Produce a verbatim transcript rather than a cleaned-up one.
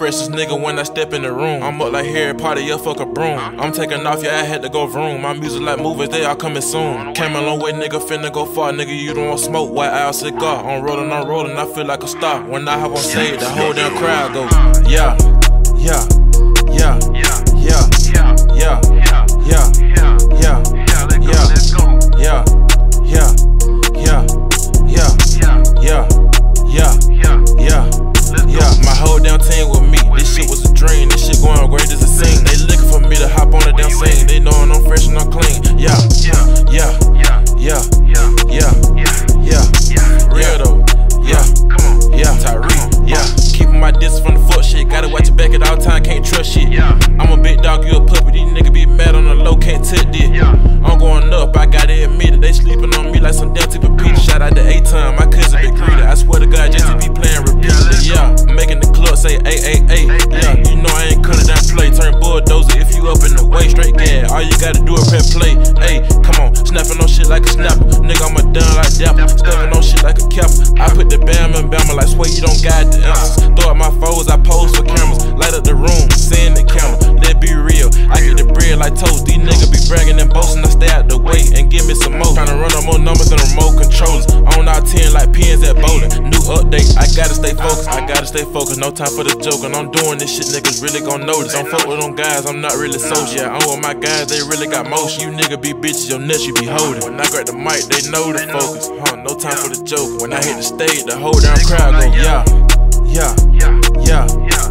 Freshest nigga when I step in the room. I'm up like Harry Potter, yeah, fuck a broom. I'm taking off, yeah, I had to go vroom. My music like movies, they all coming soon. Came a long way, nigga, finna go far. Nigga, you don't want smoke, white owl cigar. I'm rolling, I'm rolling, I feel like a star. When I have on stage, the whole damn crowd go, yeah, yeah, yeah, yeah, yeah, yeah, yeah, yeah, yeah, yeah, yeah, yeah, yeah, yeah, yeah, yeah, yeah. My whole damn team with me. This shit was a dream. This shit going great as a scene. They looking for me to hop on the damn scene. They knowin' I'm fresh and I'm clean. Yeah, yeah, yeah, yeah, yeah, yeah, yeah. Real though. Yeah, come on. Yeah, Tyree. Yeah, keeping my distance from the fuck shit. Gotta watch your back at all time. Can't trust shit. I'm a big dog, you a puppy. These niggas be mad on the low. Can't tip this. I'm going up. I gotta admit it. They sleeping on me like some damn type of peach. Shout out to A-Ton. My cousin been greedy. I swear to God, just to be playing repeatedly. Yeah, making the club say A A A. Yeah, you know I ain't cutting down play. Turn bulldozer if you up in the way. Straight gas. All you gotta do is press play. Hey, come on, snapping on shit like a snapper. Nigga, I'm a done like Dapper. Stepping on shit like a capper. I put the bam and bama like swear you don't got the answers. Throw up my foes, I pose for cameras. Light up the room, seeing the camera. Let be real. I get the bread like toast. These niggas be bragging and boasting. I stay out the way and give me some more. Tryna run up more numbers than remote controllers. On our ten like pins at bowling. New update, I gotta stay focused. I gotta stay focused. No time for the joke. And I'm doing this shit, niggas really gon' notice. I'm fuck with them guys, I'm not really social. I'm with my guys, they really got motion. You nigga be bitches, your nuts you be holding. When I grab the mic, they know the focus. Huh, no time for the joke. When I hit the stage, the whole damn crowd go, yeah, yeah, yeah, yeah.